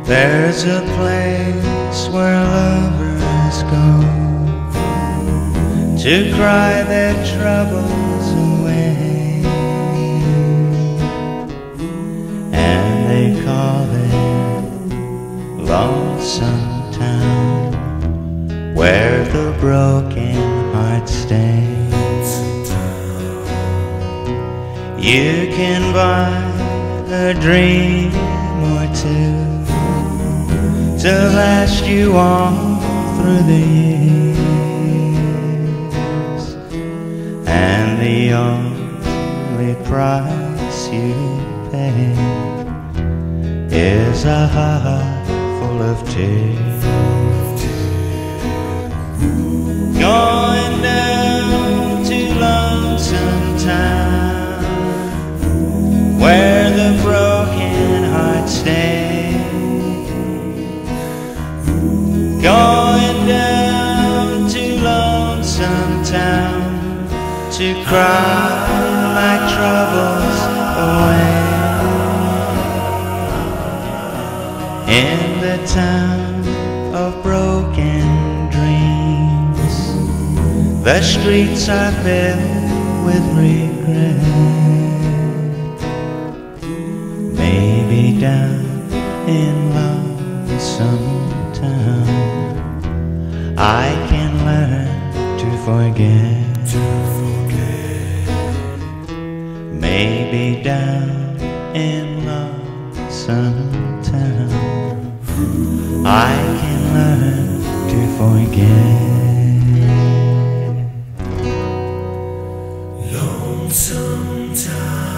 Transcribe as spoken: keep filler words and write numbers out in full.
There's a place where lovers go to cry their troubles away, and they call it Lonesome Town, where the broken hearts stay. You can buy a dream or two to last you all through the years, and the only price you pay is a heart full of tears. Going down to Lonesome Town, where the broken hearts stay. Going down to Lonesome Town to cry my troubles away. In the town of broken dreams, the streets are filled with regret. Maybe down in Lonesome Town I can learn to forget. To forget. Maybe down in Lonesome Town I can learn to forget. Lonesome Town.